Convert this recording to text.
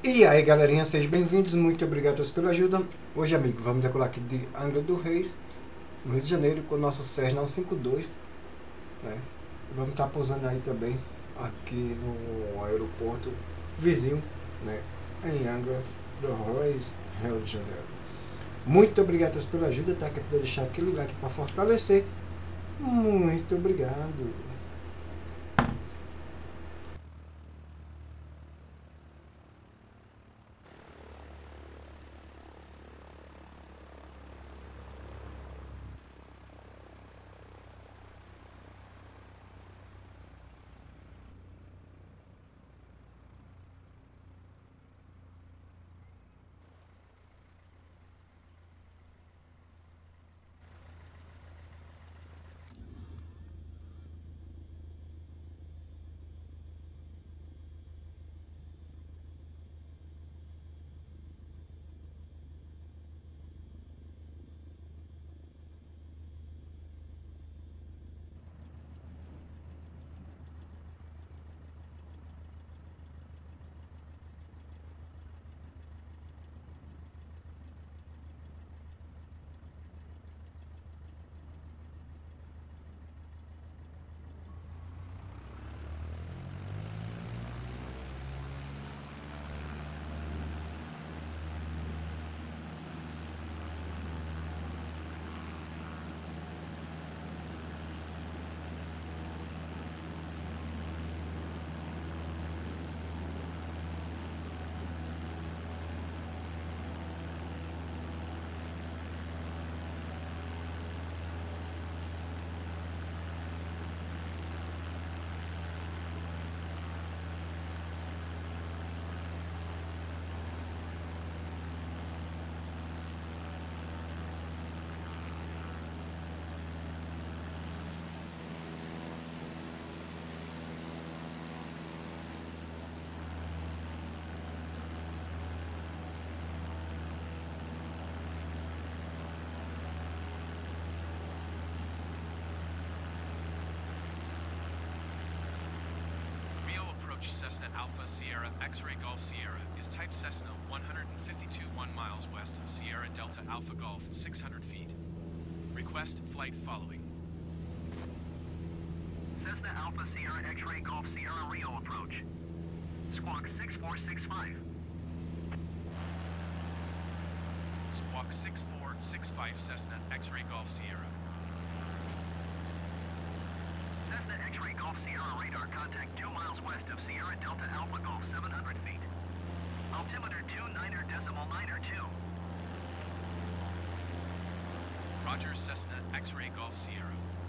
E aí galerinha, sejam bem-vindos, muito obrigado a todos pela ajuda. Hoje, amigo, vamos decolar aqui de Angra do Reis, no Rio de Janeiro, com o nosso Cessna 152, né? Vamos estar pousando aí também, aqui no aeroporto vizinho, né? Em Angra do Reis, Rio de Janeiro. Muito obrigado a todos pela ajuda, tá? Quer poder deixar aquele like para fortalecer. Muito obrigado. Cessna Alpha Sierra X-Ray Golf Sierra is type Cessna 152 1 miles west of Sierra Delta Alpha Golf 600 feet. Request flight following. Cessna Alpha Sierra X-Ray Golf Sierra Rio approach. Squawk 6465. Squawk 6465 Cessna X-Ray Golf Sierra. Cessna X-Ray Golf Sierra radar contact 2 miles west of Sierra Delta Alpha Golf 700 feet. Altimeter 29.9er2. Roger, Cessna X-Ray Golf Sierra.